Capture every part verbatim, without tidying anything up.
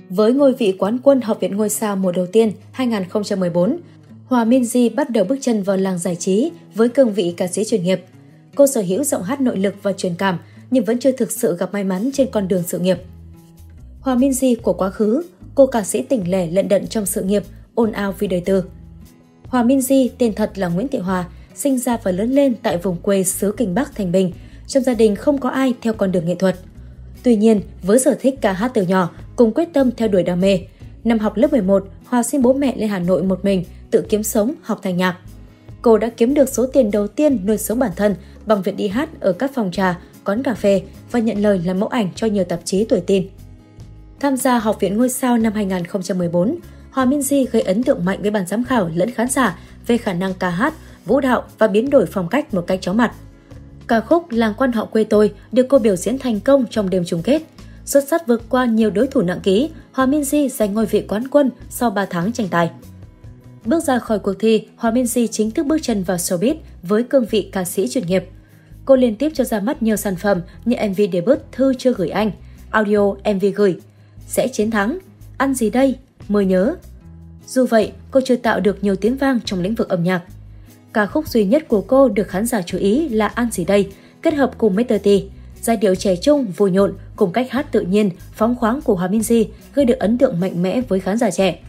Với ngôi vị quán quân Học viện Ngôi sao mùa đầu tiên hai nghìn không trăm mười bốn, Hòa Minzy bắt đầu bước chân vào làng giải trí với cương vị ca sĩ chuyên nghiệp. Cô sở hữu giọng hát nội lực và truyền cảm nhưng vẫn chưa thực sự gặp may mắn trên con đường sự nghiệp. Hòa Minzy của quá khứ, cô ca sĩ tỉnh lẻ lận đận trong sự nghiệp, ồn ào vì đời tư. Hòa Minzy, tên thật là Nguyễn Thị Hòa, sinh ra và lớn lên tại vùng quê xứ Kinh Bắc, Thanh Bình. Trong gia đình không có ai theo con đường nghệ thuật. Tuy nhiên, với sở thích ca hát từ nhỏ, cùng quyết tâm theo đuổi đam mê, năm học lớp mười một, Hòa xin bố mẹ lên Hà Nội một mình, tự kiếm sống, học thanh nhạc. Cô đã kiếm được số tiền đầu tiên nuôi sống bản thân bằng việc đi hát ở các phòng trà, quán cà phê và nhận lời làm mẫu ảnh cho nhiều tạp chí tuổi teen. Tham gia Học viện Ngôi sao năm hai nghìn không trăm mười bốn, Hòa Minzy gây ấn tượng mạnh với ban giám khảo lẫn khán giả về khả năng ca hát, vũ đạo và biến đổi phong cách một cách chóng mặt. Ca khúc Làng quan họ quê tôi được cô biểu diễn thành công trong đêm chung kết. Xuất sắc vượt qua nhiều đối thủ nặng ký, Hòa Minzy giành ngôi vị quán quân sau ba tháng tranh tài. Bước ra khỏi cuộc thi, Hòa Minzy chính thức bước chân vào showbiz với cương vị ca sĩ chuyên nghiệp. Cô liên tiếp cho ra mắt nhiều sản phẩm như em vê debut Thư chưa gửi anh, audio em vê gửi, Sẽ chiến thắng, Ăn gì đây, Mới nhớ. Dù vậy, cô chưa tạo được nhiều tiếng vang trong lĩnh vực âm nhạc. Ca khúc duy nhất của cô được khán giả chú ý là Ăn gì đây, kết hợp cùng mít-tơ T. Giai điệu trẻ trung, vui nhộn cùng cách hát tự nhiên, phóng khoáng của Hòa Minzy gây được ấn tượng mạnh mẽ với khán giả trẻ.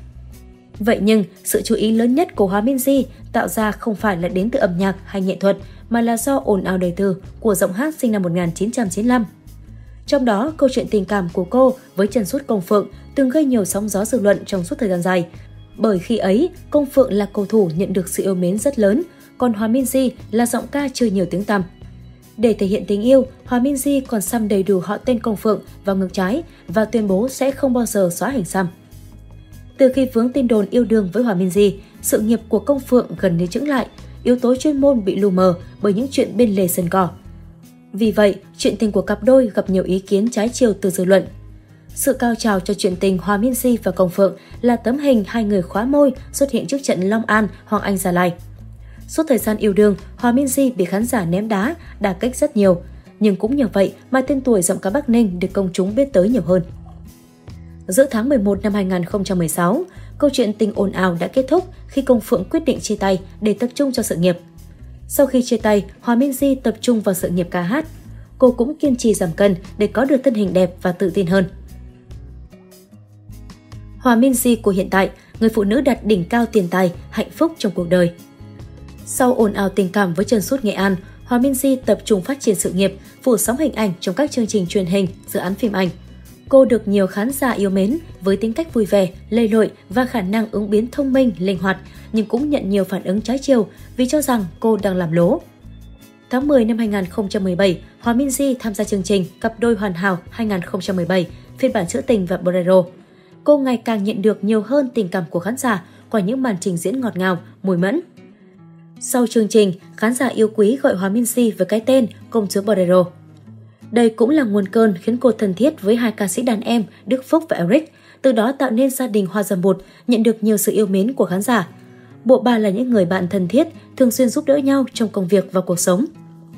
Vậy nhưng, sự chú ý lớn nhất của Hòa Minzy tạo ra không phải là đến từ âm nhạc hay nghệ thuật, mà là do ồn ào đời tư của giọng hát sinh năm một nghìn chín trăm chín mươi lăm. Trong đó, câu chuyện tình cảm của cô với Trần Sút Công Phượng từng gây nhiều sóng gió dư luận trong suốt thời gian dài. Bởi khi ấy, Công Phượng là cầu thủ nhận được sự yêu mến rất lớn, còn Hòa Minzy là giọng ca chưa nhiều tiếng tăm. Để thể hiện tình yêu, Hòa Minzy còn xăm đầy đủ họ tên Công Phượng vào ngực trái và tuyên bố sẽ không bao giờ xóa hình xăm. Từ khi vướng tin đồn yêu đương với Hòa Minzy, sự nghiệp của Công Phượng gần như chững lại, yếu tố chuyên môn bị lu mờ bởi những chuyện bên lề sân cỏ. Vì vậy, chuyện tình của cặp đôi gặp nhiều ý kiến trái chiều từ dư luận. Sự cao trào cho chuyện tình Hòa Minzy và Công Phượng là tấm hình hai người khóa môi xuất hiện trước trận Long An, Hoàng Anh Gia Lai. Suốt thời gian yêu đương, Hòa Minzy bị khán giả ném đá, đả kích rất nhiều. Nhưng cũng nhờ vậy mà tên tuổi giọng ca Bắc Ninh được công chúng biết tới nhiều hơn. Giữa tháng mười một năm hai nghìn không trăm mười sáu, câu chuyện tình ồn ào đã kết thúc khi Công Phượng quyết định chia tay để tập trung cho sự nghiệp. Sau khi chia tay, Hòa Minzy tập trung vào sự nghiệp ca hát. Cô cũng kiên trì giảm cân để có được thân hình đẹp và tự tin hơn. Hòa Minzy của hiện tại, người phụ nữ đạt đỉnh cao tiền tài, hạnh phúc trong cuộc đời. Sau ồn ào tình cảm với Trần Sút Nghệ An, Hòa Minzy tập trung phát triển sự nghiệp, phủ sóng hình ảnh trong các chương trình truyền hình, dự án phim ảnh. Cô được nhiều khán giả yêu mến với tính cách vui vẻ, lầy lội và khả năng ứng biến thông minh, linh hoạt, nhưng cũng nhận nhiều phản ứng trái chiều vì cho rằng cô đang làm lố. Tháng mười năm hai nghìn không trăm mười bảy, Hòa Minzy tham gia chương trình Cặp đôi hoàn hảo hai nghìn không trăm mười bảy, phiên bản trữ tình và bolero. Cô ngày càng nhận được nhiều hơn tình cảm của khán giả qua những màn trình diễn ngọt ngào, mùi mẫn. Sau chương trình, khán giả yêu quý gọi Hòa Minzy với cái tên Công chúa Bolero. Đây cũng là nguồn cơn khiến cô thân thiết với hai ca sĩ đàn em Đức Phúc và Eric, từ đó tạo nên gia đình Hoa Dâm Bụt, nhận được nhiều sự yêu mến của khán giả. Bộ ba là những người bạn thân thiết, thường xuyên giúp đỡ nhau trong công việc và cuộc sống.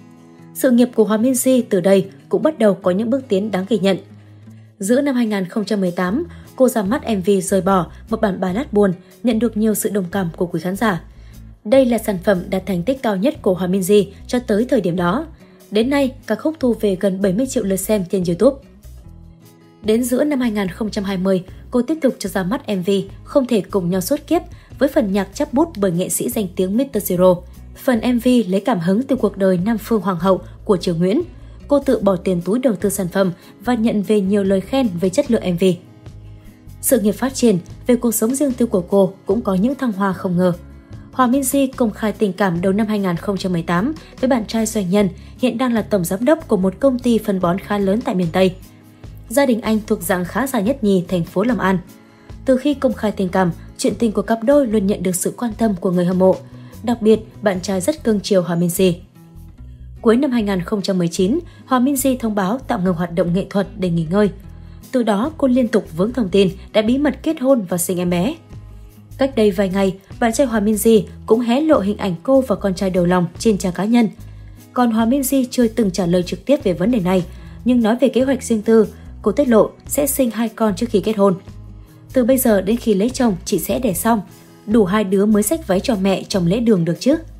Sự nghiệp của Hòa Minzy từ đây cũng bắt đầu có những bước tiến đáng ghi nhận. Giữa năm hai nghìn không trăm mười tám, cô ra mắt em vê Rời bỏ, một bản ballad buồn, nhận được nhiều sự đồng cảm của quý khán giả. Đây là sản phẩm đạt thành tích cao nhất của Hòa Minzy cho tới thời điểm đó. Đến nay, ca khúc thu về gần bảy mươi triệu lượt xem trên YouTube. Đến giữa năm hai nghìn không trăm hai mươi, cô tiếp tục cho ra mắt em vê Không thể cùng nhau suốt kiếp với phần nhạc chắp bút bởi nghệ sĩ danh tiếng mít-tơ Siro. Phần em vê lấy cảm hứng từ cuộc đời Nam Phương Hoàng hậu của Triều Nguyễn. Cô tự bỏ tiền túi đầu tư sản phẩm và nhận về nhiều lời khen về chất lượng em vê. Sự nghiệp phát triển, về cuộc sống riêng tư của cô cũng có những thăng hoa không ngờ. Hòa Minzy công khai tình cảm đầu năm hai nghìn không trăm mười tám với bạn trai doanh nhân, hiện đang là tổng giám đốc của một công ty phân bón khá lớn tại miền Tây. Gia đình anh thuộc dạng khá già nhất nhì thành phố Long An. Từ khi công khai tình cảm, chuyện tình của cặp đôi luôn nhận được sự quan tâm của người hâm mộ. Đặc biệt, bạn trai rất cưng chiều Hòa Minzy. Cuối năm hai nghìn không trăm mười chín, Hòa Minzy thông báo tạm ngừng hoạt động nghệ thuật để nghỉ ngơi. Từ đó, cô liên tục vướng thông tin đã bí mật kết hôn và sinh em bé. Cách đây vài ngày, bạn trai Hòa Minzy cũng hé lộ hình ảnh cô và con trai đầu lòng trên trang cá nhân. Còn Hòa Minzy chưa từng trả lời trực tiếp về vấn đề này, nhưng nói về kế hoạch riêng tư, cô tiết lộ sẽ sinh hai con trước khi kết hôn. Từ bây giờ đến khi lấy chồng chị sẽ đẻ xong. Đủ hai đứa mới xách váy cho mẹ trong lễ đường được chứ.